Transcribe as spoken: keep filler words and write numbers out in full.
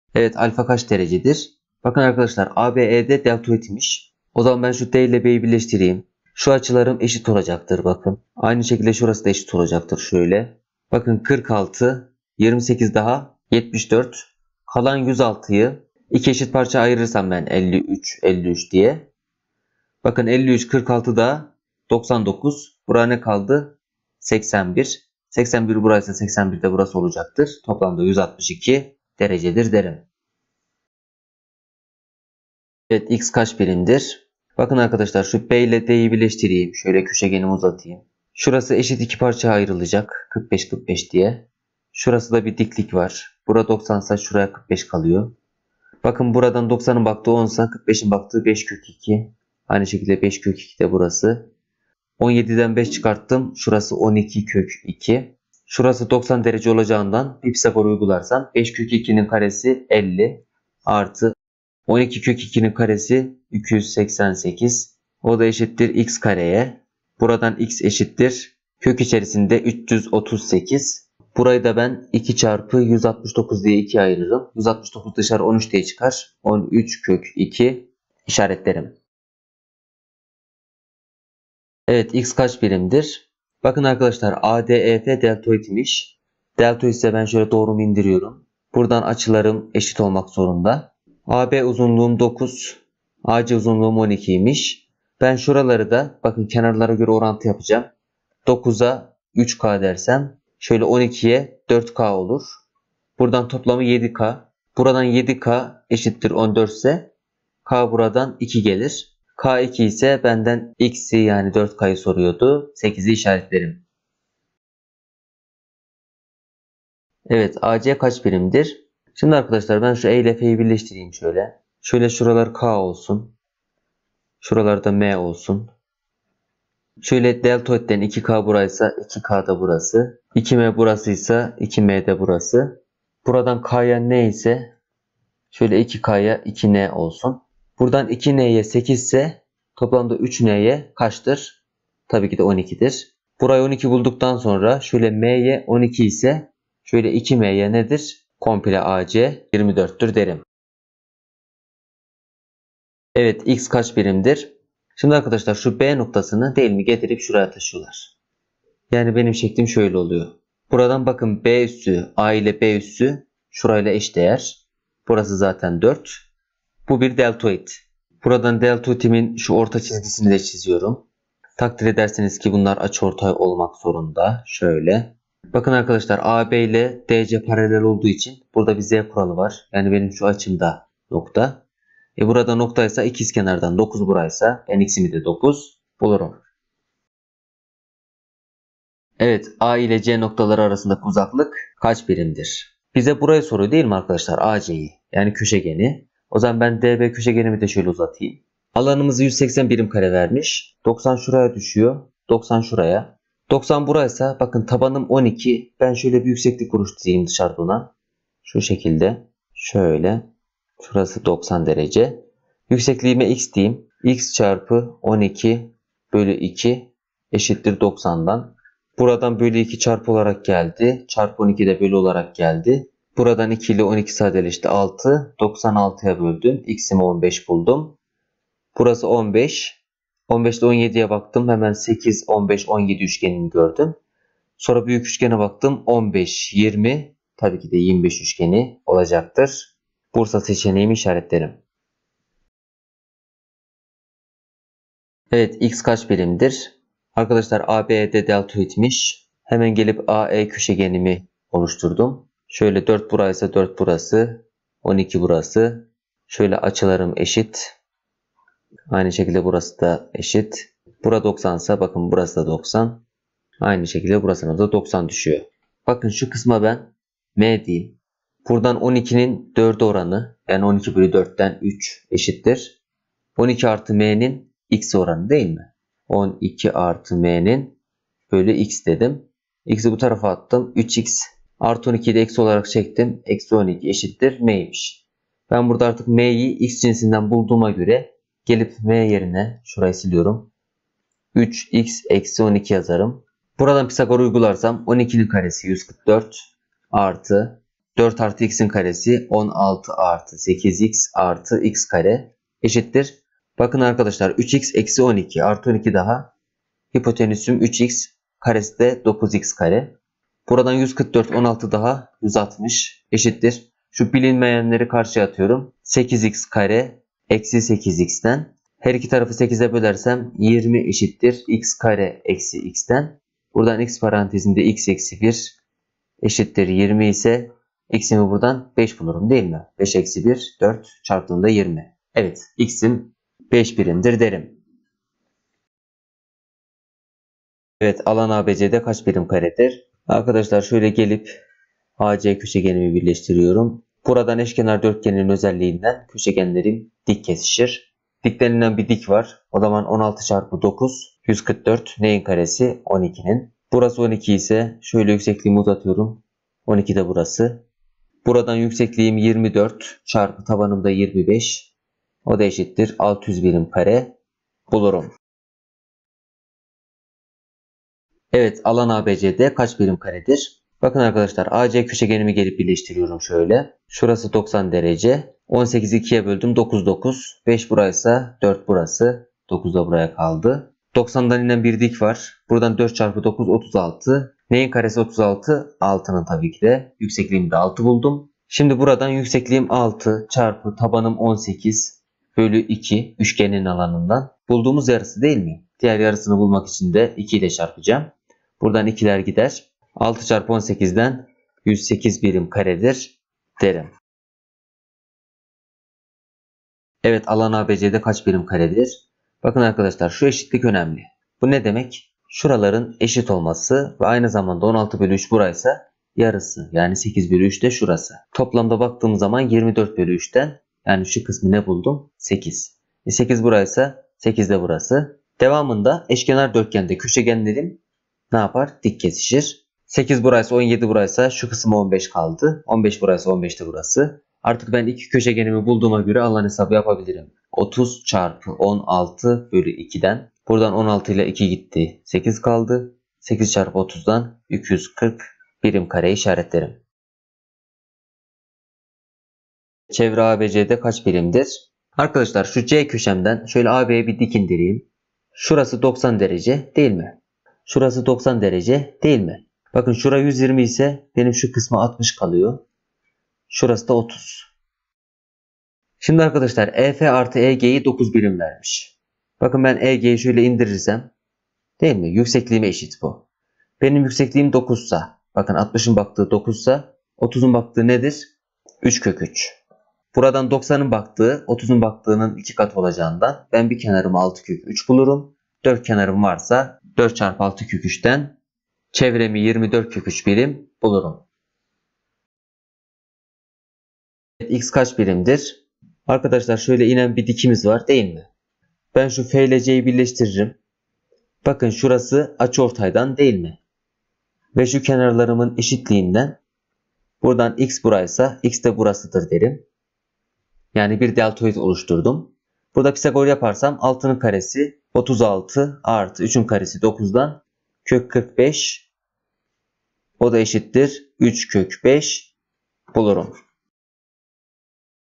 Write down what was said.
Evet, alfa kaç derecedir? Bakın arkadaşlar, A B E'de deltoidmiş. O zaman ben şu D ile B'yi birleştireyim. Şu açılarım eşit olacaktır bakın. Aynı şekilde şurası da eşit olacaktır şöyle. Bakın kırk altı, yirmi sekiz daha yetmiş dört. Kalan yüz altıyı iki eşit parça ayırırsam ben elli üç, elli üç diye. Bakın elli üç, kırk altı da doksan dokuz. Buraya ne kaldı? seksen bir. seksen bir burası, seksen bir de burası olacaktır. Toplamda yüz altmış iki derecedir derim. Evet, x kaç birimdir? Bakın arkadaşlar, şu B ile D'yi birleştireyim. Şöyle köşegenimi uzatayım. Şurası eşit iki parçaya ayrılacak. kırk beş kırk beş diye. Şurası da bir diklik var. Burada doksan ise şuraya kırk beş kalıyor. Bakın buradan doksanın baktığı on ise kırk beşin baktığı beş kök iki. Aynı şekilde beş kök iki de burası. on yediden beş çıkarttım. Şurası on iki kök iki. Şurası doksan derece olacağından bir Pisagor uygularsam beş kök ikinin karesi elli artı on iki kök ikinin karesi iki yüz seksen sekiz. O da eşittir x kareye. Buradan x eşittir kök içerisinde üç yüz otuz sekiz. Burayı da ben iki çarpı yüz altmış dokuz diye ikiye ayırırım. yüz altmış dokuz dışarı on üç diye çıkar. on üç kök iki işaretlerim. Evet, x kaç birimdir? Bakın arkadaşlar, A D E F deltoidmiş. Deltoid ise ben şöyle doğrumu indiriyorum. Buradan açılarım eşit olmak zorunda. A B uzunluğum dokuz. A C uzunluğum on ikiymiş. Ben şuraları da bakın kenarlara göre orantı yapacağım. dokuza üç K dersem şöyle on ikiye dört K olur. Buradan toplamı yedi K. Buradan yedi K eşittir on dört ise K buradan iki gelir. K iki ise benden x'i yani dört K'yı soruyordu. sekizi işaretlerim. Evet, A C kaç birimdir? Şimdi arkadaşlar, ben şu E ile F'yi birleştireyim şöyle. Şöyle şuralar K olsun. Şuralarda M olsun. Şöyle deltoidden iki K buraysa iki K da burası. iki M burasıysa iki M de burası. Buradan K'ya N ise şöyle iki K'ya iki N olsun. Buradan iki N'ye sekiz ise toplamda üç N'ye kaçtır? Tabii ki de on ikidir. Burayı on iki bulduktan sonra şöyle M'ye on iki ise şöyle iki M'ye nedir? Komple A C yirmi dörttür derim. Evet, x kaç birimdir? Şimdi arkadaşlar, şu B noktasını değil mi getirip şuraya taşıyorlar. Yani benim şeklim şöyle oluyor. Buradan bakın, B üssü A ile B üssü şurayla eşdeğer. Burası zaten dört. Bu bir deltoid. Buradan deltoidimin şu orta çizgisini de çiziyorum. Takdir ederseniz ki bunlar açıortay olmak zorunda. Şöyle. Bakın arkadaşlar, A B ile D C paralel olduğu için burada bir Z kuralı var. Yani benim şu açımda nokta. E burada noktaysa ikizkenardan dokuz buraysa ben x'imi de dokuz bulurum. Evet, A ile C noktaları arasındaki uzaklık kaç birimdir? Bize burayı soruyor değil mi arkadaşlar? A C'yi yani köşegeni. O zaman ben D B köşegenimi de şöyle uzatayım. Alanımızı yüz seksen birim kare vermiş. doksan şuraya düşüyor. doksan şuraya. doksan buraysa bakın tabanım on iki. Ben şöyle bir yükseklik oluşturayım dışarıda ona. Şu şekilde. Şöyle. Şurası doksan derece. Yüksekliğime x diyeyim. X çarpı on iki bölü iki eşittir doksandan. Buradan bölü iki çarpı olarak geldi. Çarpı on iki de bölü olarak geldi. Buradan iki ile on iki sadeleşti altı. doksan altıya böldüm. X'imi on beş buldum. Burası on beş. on beş ile on yediye baktım. Hemen sekiz, on beş, on yedi üçgenini gördüm. Sonra büyük üçgene baktım. on beş, yirmi. Tabii ki de yirmi beş üçgeni olacaktır. Bursa seçeneğimi işaretlerim. Evet, x kaç birimdir? Arkadaşlar, A B E'de deltoidmiş. Hemen gelip A E köşegenimi oluşturdum. Şöyle dört buraysa dört burası. on iki burası. Şöyle açılarım eşit. Aynı şekilde burası da eşit. Bura doksan ise bakın burası da doksan. Aynı şekilde burasına da doksan düşüyor. Bakın şu kısma ben M diyeyim. Buradan on ikinin dörde oranı yani on iki bölü dörtten üç eşittir. on iki artı M'nin x oranı değil mi? on iki artı M'nin bölü x dedim. X'i bu tarafa attım. üç x artı on ikiyi de eksi olarak çektim. Eksi on iki eşittir M'ymiş. Ben burada artık M'yi x cinsinden bulduğuma göre gelip M yerine şurayı siliyorum. üç x eksi on iki yazarım. Buradan Pisagor uygularsam on ikinin karesi yüz kırk dört artı dört artı x'in karesi on altı artı sekiz x artı x kare eşittir. Bakın arkadaşlar üç x eksi on iki artı on iki daha hipotenüsüm üç x karesi de dokuz x kare. Buradan yüz kırk dört on altı daha yüz altmış eşittir. Şu bilinmeyenleri karşıya atıyorum. sekiz x kare eksi sekiz x'ten. Her iki tarafı sekize bölersem yirmi eşittir. X kare eksi x'ten. Buradan x parantezinde x eksi bir eşittir yirmi ise x'imi buradan beş bulurum değil mi? beş eksi bir dört çarptığında yirmi. Evet, x'im beş birimdir derim. Evet, alan A B C'de kaç birim karedir? Arkadaşlar şöyle gelip A C köşegenimi birleştiriyorum. Buradan eşkenar dörtgenin özelliğinden köşegenlerim dik kesişir. Diklenilen bir dik var. O zaman on altı çarpı dokuz yüz kırk dört neyin karesi? on ikinin. Burası on iki ise şöyle yüksekliğimi uzatıyorum. on iki de burası. Buradan yüksekliğim yirmi dört çarpı tabanımda yirmi beş. O da eşittir altı yüz birim kare bulurum. Evet, alan A B C'de kaç birim karedir? Bakın arkadaşlar, A C köşegenimi gelip birleştiriyorum şöyle. Şurası doksan derece. on sekizi ikiye böldüm. dokuz dokuz. beş buraysa dört burası. dokuz da buraya kaldı. doksandan inen bir dik var. Buradan dört çarpı dokuz otuz altı. Neyin karesi otuz altı? altının tabii ki de. Yüksekliğimi de altı buldum. Şimdi buradan yüksekliğim altı çarpı tabanım on sekiz bölü iki üçgenin alanından. Bulduğumuz yarısı değil mi? Diğer yarısını bulmak için de iki ile çarpacağım. Buradan ikiler gider. altı çarpı on sekizden yüz sekiz birim karedir derim. Evet, alan A B C'de kaç birim karedir? Bakın arkadaşlar, şu eşitlik önemli. Bu ne demek? Şuraların eşit olması ve aynı zamanda on altı bölü üç buraysa yarısı. Yani sekiz bölü üç de şurası. Toplamda baktığım zaman yirmi dört bölü üçten yani şu kısmı ne buldum? sekiz. E sekiz buraysa sekiz de burası. Devamında eşkenar dörtgende köşegenlerim ne yapar? Dik kesişir. sekiz buraysa on yedi buraysa şu kısım on beş kaldı. on beş buraysa on beş de burası. Artık ben iki köşegenimi bulduğuma göre alan hesabı yapabilirim. otuz çarpı on altı bölü ikiden. Buradan on altı ile iki gitti. sekiz kaldı. sekiz çarpı otuzdan iki yüz kırk birim kare işaretlerim. Çevre A B C'de kaç birimdir? Arkadaşlar şu C köşemden şöyle A B'ye bir dik indireyim. Şurası doksan derece değil mi? Şurası doksan derece değil mi? Bakın şura yüz yirmi ise benim şu kısmı altmış kalıyor. Şurası da otuz. Şimdi arkadaşlar E F artı E G'yi dokuz birim vermiş. Bakın ben E G'yi şöyle indirirsem değil mi? Yüksekliğime eşit bu. Benim yüksekliğim dokuzsa, bakın altmışın baktığı dokuzsa otuzun baktığı nedir? üç kök üç. Buradan doksanın baktığı otuzun baktığının iki katı olacağından ben bir kenarımı altı kök üç bulurum. dört kenarım varsa dört çarpı altı kök üçten çevremi yirmi dört kök üç birim bulurum. X kaç birimdir? Arkadaşlar şöyle inen bir dikimiz var değil mi? Ben şu F ile C'yi birleştiririm. Bakın şurası açıortaydan değil mi? Ve şu kenarlarımın eşitliğinden buradan x buraysa x de burasıdır derim. Yani bir deltoid oluşturdum. Burada Pisagor yaparsam altının karesi otuz altı artı üçün karesi dokuzdan kök kırk beş. O da eşittir üç kök beş bulurum.